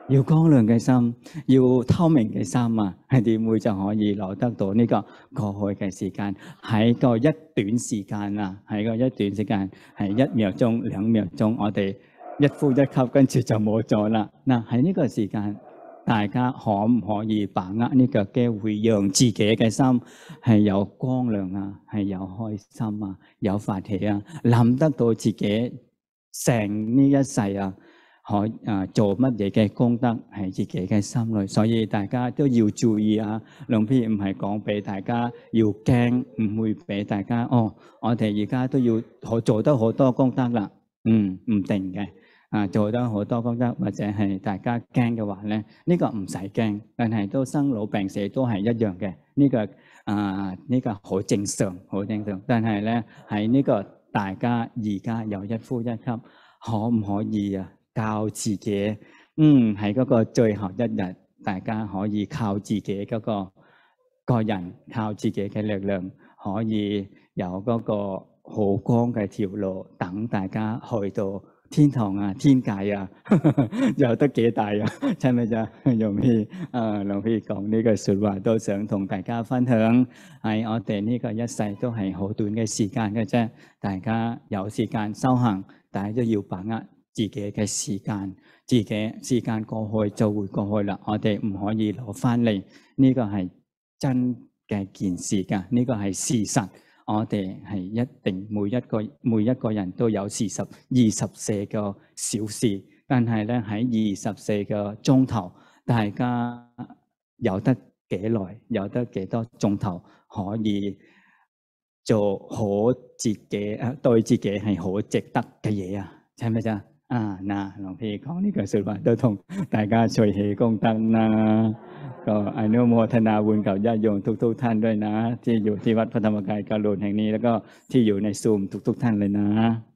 要光亮嘅心，要透明嘅心啊，係點會就可以攞得到呢個過去嘅時間？喺個一短時間啊，喺個一短時間係一秒鐘、兩秒鐘，我哋一呼一吸，跟住就冇咗啦。嗱，喺呢個時間，大家可唔可以把握呢個機會，讓自己嘅心係有光亮啊，係有開心啊，有發起啊，諗得到自己成呢一世啊，可啊做乜嘢嘅功德喺自己嘅心裏，所以大家都要注意啊。龍พี่唔係講俾大家要驚，唔會俾大家哦，我哋而家都要可做得好多功德啦，嗯，唔定嘅。啊，做得好多功德，或者係大家驚嘅話咧，呢個唔使驚，但係都生老病死都係一樣嘅。呢個啊，呢個好正常，好正常。但係咧喺呢個大家而家有一呼一吸，可唔可以啊？教自己，嗯，喺嗰個最後一日，大家可以靠自己嗰個個人，靠自己嘅力量，可以有嗰個好光嘅條路，等大家去到天堂啊，天界啊，有得幾大啊？ใช่ไหมจ๊ะหลวงพี่เอ่อหลวงพี่講呢個説話都想同大家分享，喺我哋呢個一世都係好短嘅時間嘅啫，大家有時間修行，大家都要把握自己嘅時間，自己時間過去就會過去啦，我哋唔可以攞翻嚟，呢個係真嘅件事㗎，呢個係事實。我哋係一定每一個每一個人都有四十二十四個小時，但係咧喺二十四個鐘頭，大家有得幾耐，有得幾多鐘頭可以做好自己啊，對自己係好值得嘅嘢啊，係咪啫？啊嗱，หลวงพี่講呢句説話都同大家隨喜功德นะก็อนุโมทนาบุญกับญาติโยมทุกๆท่านด้วยนะที่อยู่ที่วัดพระธรรมกายการุณแห่งนี้แล้วก็ที่อยู่ในซูมทุกๆท่านเลยนะ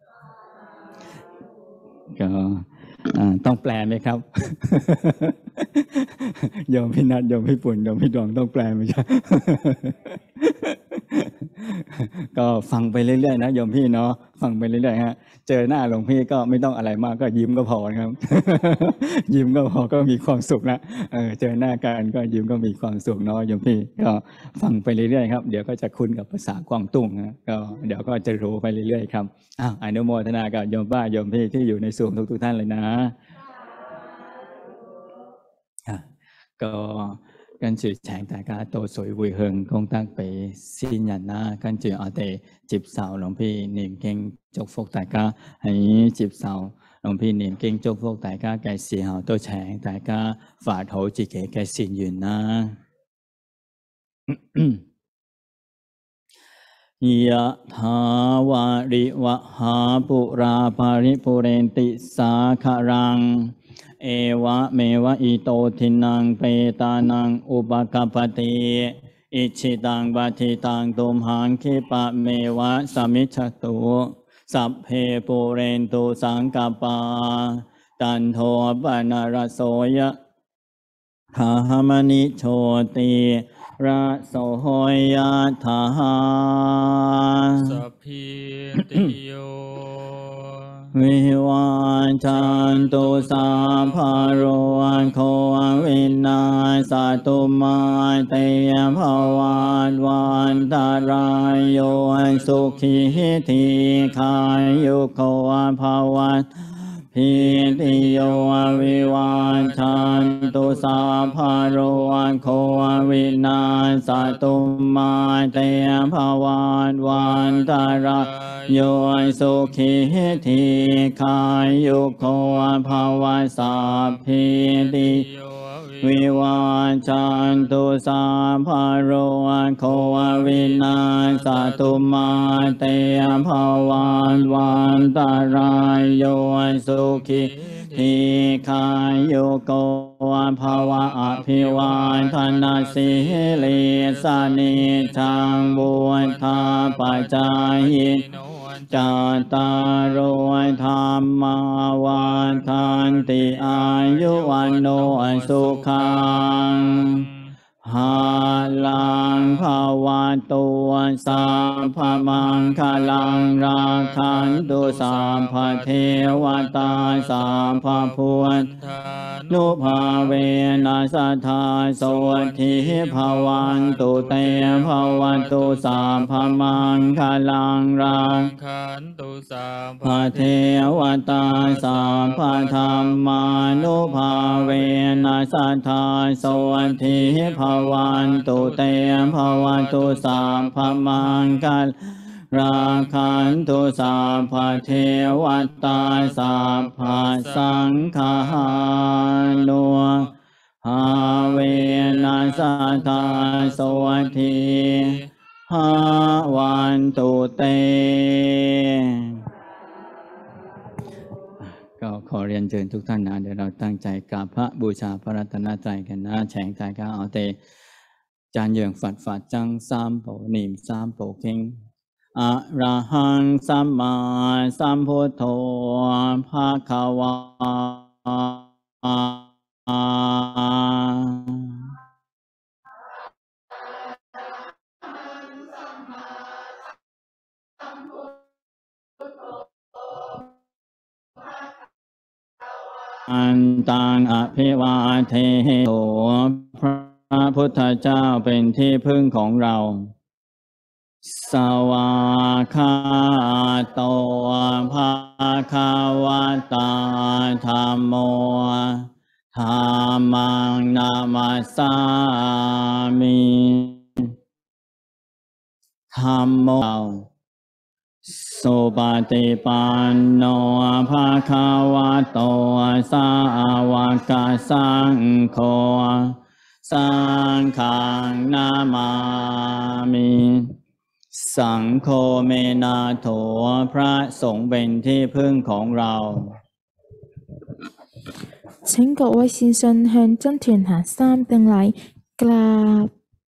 ก็ต้องแปลไหมครับโยมพี่นัทโยมพี่ปุ่นโยมพี่ดวงต้องแปลไหมจ๊ะก็ฟังไปเรื่อยๆนะโยมพี่เนาะฟังไปเรื่อยๆฮะเจอหน้าหลวงพี่ก็ไม่ต้องอะไรมากก็ยิ้มก็พอครับยิ้มก็พอก็มีความสุขนะเออเจอหน้ากันก็ยิ้มก็มีความสุขเนาะโยมพี่ก็ฟังไปเรื่อยๆครับเดี๋ยวก็จะคุ้นกับภาษากวางตุ้งนะก็เดี๋ยวก็จะรู้ไปเรื่อยๆครับอ้าวอนุโมทนากับโยมป้าโยมพี่ที่อยู่ในสูงทุกๆท่านเลยนะก็跟住請大家倒水回向功德俾先人啦，跟住我哋接受龍พี่念經祝福大家，喺接受龍พี่念經祝福大家嘅時候，都請大家發好自己嘅善願啦。ยะถาวาริวหาปุราภริปุเรนติสาคารังเอวะเมวะอิโตทินังเปตานังอุปกัปปติอิชิตังบัติตังตุมหังคิปะเมวะสมิจฉตุสัพเพปุเรนตุสังกปาตันโทปนรสโสยะถามณิโชติระโสยะถาสัพพิติโยวิวัชชันตุสัพพะโรโควินาศตุมาเตภวันวันตรายโยสุขิธิขายุโกภวันพิติโยวิวัชชันตุสัพพะโรโควินาศตุมาเตภวันวันตรายโยสุขิธิขายุโกภวสัพพิติวิวัชชันตุสัพพะโรโควินาศตุมาเตภวันวันตรายโยสุขิธิขายุโกภวะอภิวาทนาสิลิสานิจังบุญทาปัจจายิโนจัตตารโอธรรมาวันทันติอายุวันโนสุขังภหาลังภาวะตัวสัพพมังคลังราคันตุสัพพเทวตาสัพพพุทธานุภาเวนัสสทาโสทิภวันตุเตภวันตุสัพพมังคลังราคันตุสัพพเทวตาสัพพธรรมานุภาเวนัสสทาโสทิภวันตุเตภวันตุสัพพมังคราคันตุสัพพเทวตาสัพพสังฆานุภาเวนัสสทาโสทิภวันตุเตก็ขอเรียนเชิญทุกท่านนะเดี๋ยวเราตั้งใจกราบพระบูชาพระรัตนตรัยกันนะแฉงใจก้าเอาเตจานเยืองฝัดฝัดจังสามโปนิมสามโปเข่งอะระหังสัมมาสัมพุทโธภะคะวะอันตังอภิวาเทโตพระพุทธเจ้าเป็นที่พึ่งของเราสวากขาโตภะคะวะตาธัมโมธัมมังนามัสสามิธัมโมสุปฏิปันโนภะคะวะโตสาวกสังโฆสังฆังนามามิสังโฆเมนาโถพระสงฆ์เป็นที่พึ่งของเรา請各位善信向真團行三頂禮，กราบ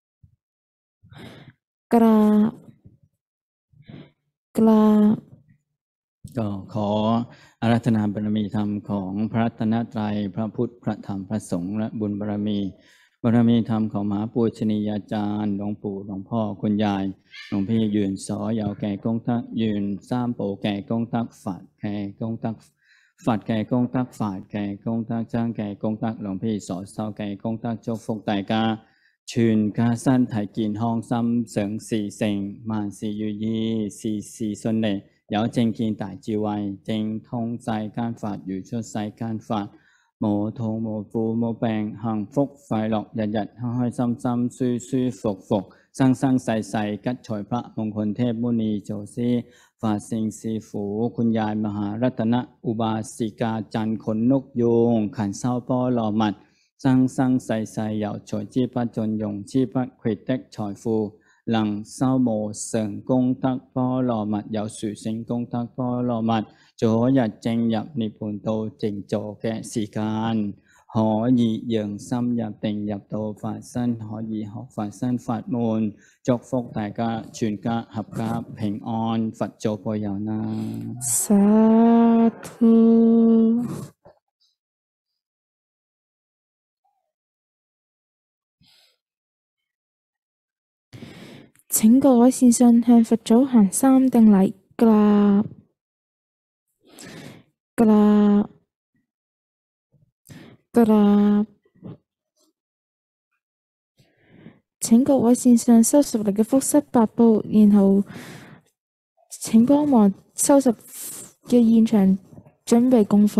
กราบกราบก็ขออาราธนาบารมีธรรมของพระรัตนตรัยพระพุทธพระธรรมพระสงฆ์และบุญบารมีบารมีธรรมของมหาปูชนียาจารย์หลวงปู่หลวงพ่อคุณยายหลวงพี่ยืนสอยาวแก่กงตักยืนสามโปแก่กงตักฝาดแก่กงตักฝาดแก่กงตักฝาดแก่กงตักจ้างแก่กงตักหลวงพี่สอเศร้าแก่กงตักโจกฟกไตกาชืนกาสั้นไถกินห้องซ้ำเสิงสี่เซ็งมาสี่ยูยี่สี่สี่ส่วนเน่有正見大智慧，正通世間法，如出世間法，無痛無苦無病，幸福快樂，日日開開心心，舒舒服服，生生世世吉財พระมงคลเทพมุนีโจซีฝาสิงสีฝูคุณยายมหารัตนอุบาสิกาจันขนนกยูงขันเศร้าป้อหล่อหมัด生生世世由財之不盡用之不竭的財富能修無上功德波羅蜜有殊勝功德波羅蜜早日正入涅槃道靜坐嘅時間可以讓心入定入到法身可以學法身法門祝福大家全家合家平安佛祖保佑啦สาธุ請各位善信向佛祖行三頂禮，กราบกราบกราบ請各位善信收拾你嘅福室八寶，然後請幫忙收拾嘅現場，準備供奉。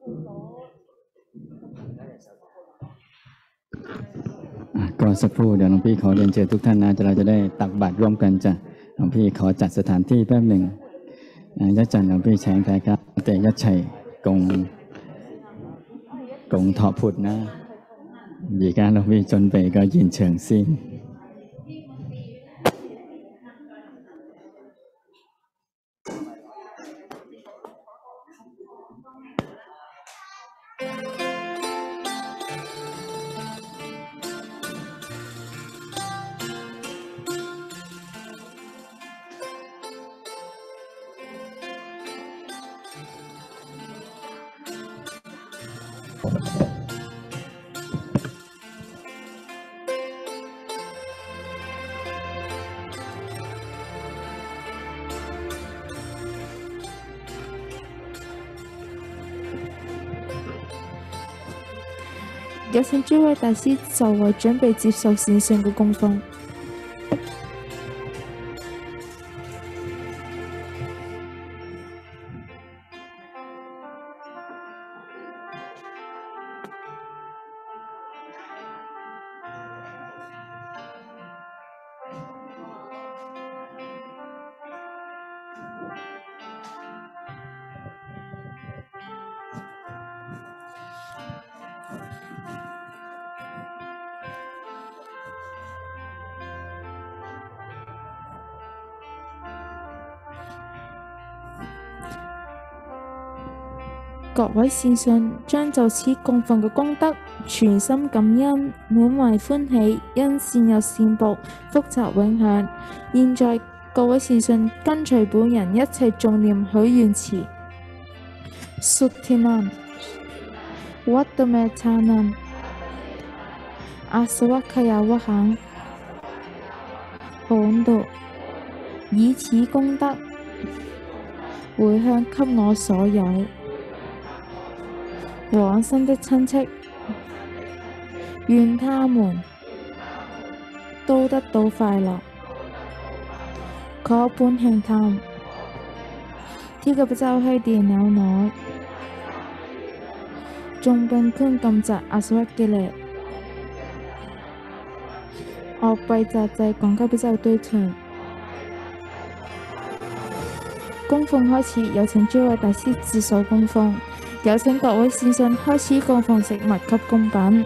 อ่ะก็สักครู่เดี๋ยวหลวงพี่ขอเรียนเชิญทุกท่านนะจะเราจะได้ตักบาตรร่วมกันจ้ะหลวงพี่ขอจัดสถานที่แป๊บหนึ่งอ่ะยัดจันหลวงพี่แฉงไทยครับแต่ยัดชัยกงกงเถาะผุดนะดีการหลวงพี่จนไปก็ยินเฉิงสิ้น有請諸位大師就位準備接受線上嘅供奉。各位善信將就此供奉嘅功德全心感恩，滿懷歡喜，因善有善報，福澤永享。現在各位善信跟隨本人一齊誦念許願詞：Suttinan Vattamatanam Asavakayavaham 吽讀，以此功德回向給我所有往生的親戚，願他們都得到快樂。ขอผลแห่งธรรมที่ข้าพเจ้าให้เดียนแล้วน้อยจงเป็นเครื่องกำจัดอาสวะกิเลสออกไปจากใจของข้าพเจ้าด้วยเถิด供奉開始，有請諸位大師自手供奉。有請各位善信開始供奉食物及供品。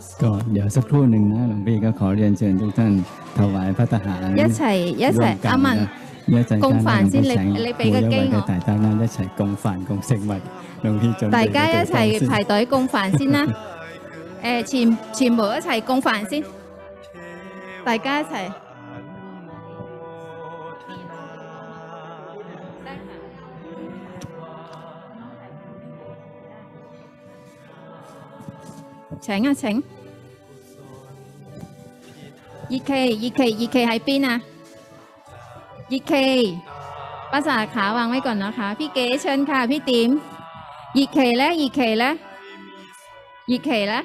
ก็เดี๋ยวสักครู่หนึ่งนะหลวงพี่ก็ขอเรียนเชิญทุกท่านถวายพระทหาร一齊一齊阿文一陣供飯先，你間咧， 你俾每一位個機我嘅。大家咧一齊供飯供食物，หลวงพี่準備大家一嘅地方齊先排隊供飯先啦。誒，全全部一齊供飯先，大家一齊。請啊請。二期二期二期喺邊啊？二期ภาษาขาวางไว้ก่อนนะคะพี่เก๋เชิญค่ะพี่ติ๋มอีกเคแล้วอีกเคแล้วอีกเคแล้ว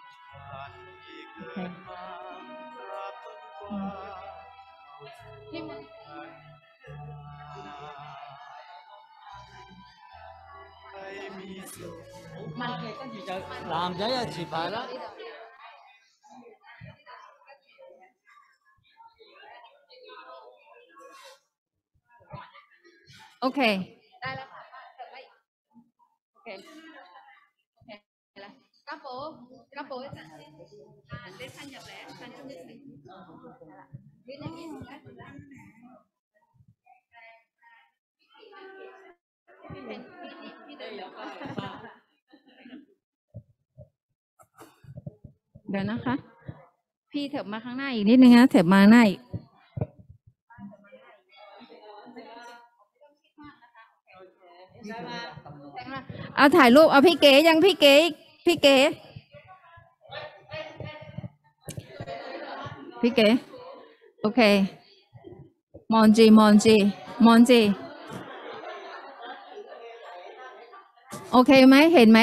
跟住就男仔啊前排啦。 OK ได้แล้วค่ะเก็บไว้โอเคโอเคแล้วกระโปรงกระโปรงอ่าได้ทัน入嚟ทัน入嚟ยืนอย่างนี้เดี๋ยวนะคะ พี่เถิบมาข้างหน้าอีกนิดนึงนะเถิบมาข้างหน้าอีกเอาถ่ายรูปเอาพี่เก๋ยังพี่เก๋พี่เก๋พี่เก๋โอเคมอนจีมอนจีมอนจีโอเคไหมเห็นไหม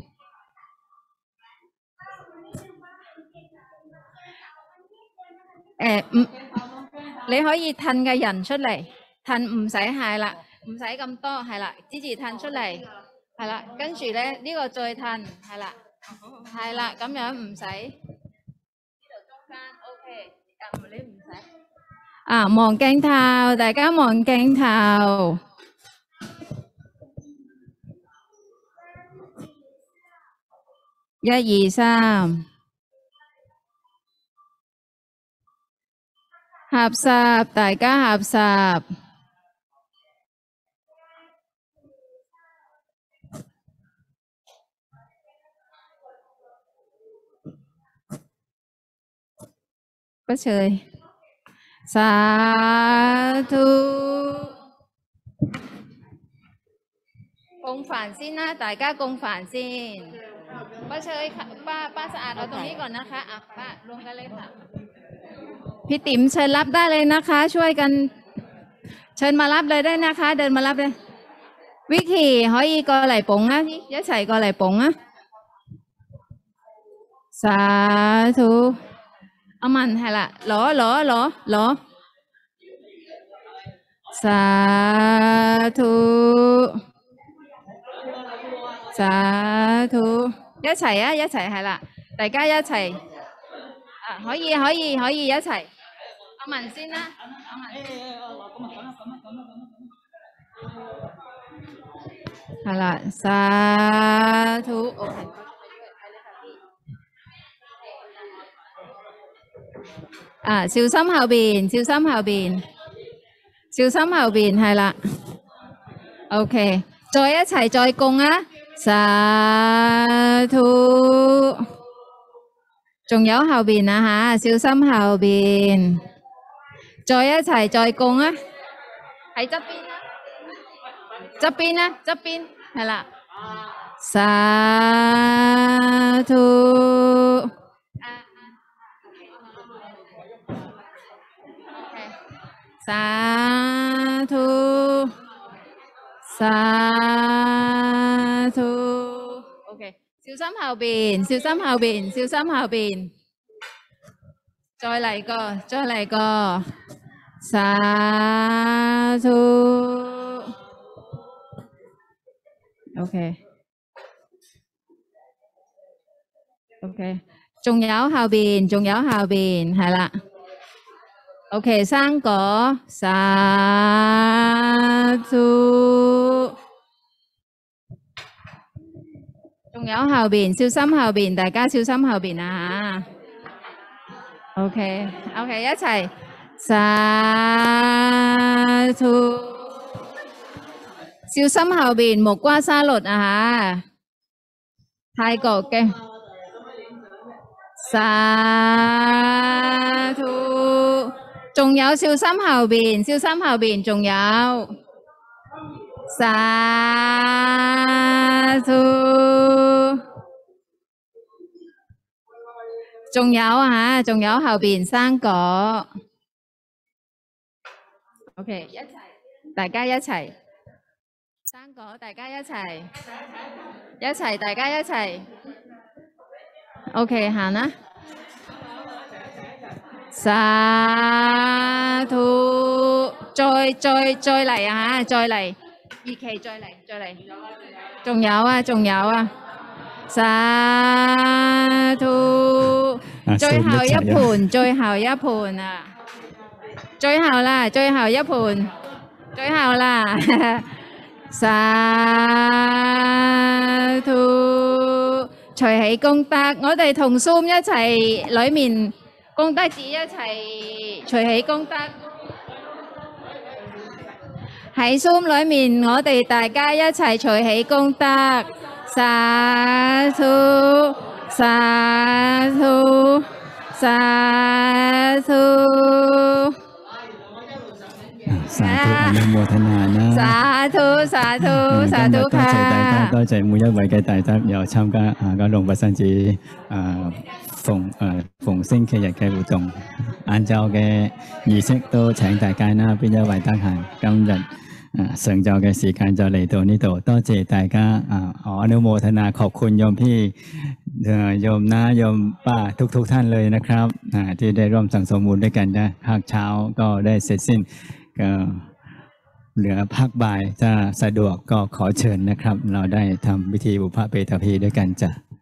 誒唔，你可以褪嘅人出嚟，褪唔使係啦，唔使咁多係啦，支持褪出嚟係啦，跟住咧呢個再褪係啦，係啦，咁樣唔使呢度中間 OK， 咁你唔使啊望鏡頭，大家望鏡頭，一二三。合十，大家合十。不隨，สาธุ供飯先啦，大家供飯先。ป้าเชยป้าป้าสะอาดเอาตรงนี้ก่อนนะคะอ่ะป้ารวมกันเลยค่ะ พี่ติ๋มเชิญรับได้เลยนะคะช่วยกันเชิญมารับเลยได้นะคะเดินมารับเลยวิธี可以過嚟捧啊一齊過嚟捧啊สาธุเอามัน係啦攞攞攞攞สาธุสาธุ一齊啊一齊係啦大家一齊啊可以可以可以一齊阿文先啦，阿文。係啦，สาธุ OK。啊，小心後邊，小心後邊，小心後邊係啦。OK， 再一齊再供啊！สาธุ仲有後邊啊嚇，小心後邊。再一齊再供啊！喺側邊啦，側邊啦，側邊係啦。สาธุสาธุสาธุโอเค小心後邊，小心後邊，小心後邊。再嚟個，再嚟個。สาธุโอเคโอเค仲有後邊仲有後邊係啦 OK 生果สาธุ仲有後邊，小心後邊，大家小心後邊啊嚇。OK OK， 一齊沙土，小心後邊木瓜沙律啊嚇，泰國嘅沙土，仲有小心後邊，小心後邊，仲有。沙土，仲有啊，仲有後邊生果。OK， 一齊，大家一齊，生果，大家一齊，一齊，大家一齊。OK， 行啦。沙土，再再再嚟啊，再嚟。二期再嚟，再嚟，仲有啊，仲有啊，沙土，最後一盤，最後一盤啊，最後啦，最後一盤，最後啦，沙土，隨喜功德，我哋同 Zoom 一齊，裏面功德紙一齊隨喜功德。喺 Zoom 裏面，我哋大家一齊隨喜功德，沙土沙土沙土， สาธุอนุโมทนานะสาธุสาธุสาธุ多謝ค่ะ大家，多謝每一位嘅大德有參加啊九龍佛生寺啊逢誒逢星期日嘅活動，晏晝嘅儀式都請大家啦，邊一位得閒今日啊上晝嘅時間就嚟到呢度，多謝大家อ่าขออนุโมทนาขอบคุณโยมพี่โยมน้าโยมป้าทุกๆท่านเลยนะครับอ่าที่ได้ร่วมสั่งสมบุญด้วยกันนะภาคเช้าก็ได้เสร็จสิ้นก็เหลือภาคบ่ายถ้าสะดวกก็ขอเชิญนะครับเราได้ทำพิธีบุพเพเทพีด้วยกันจ้ะ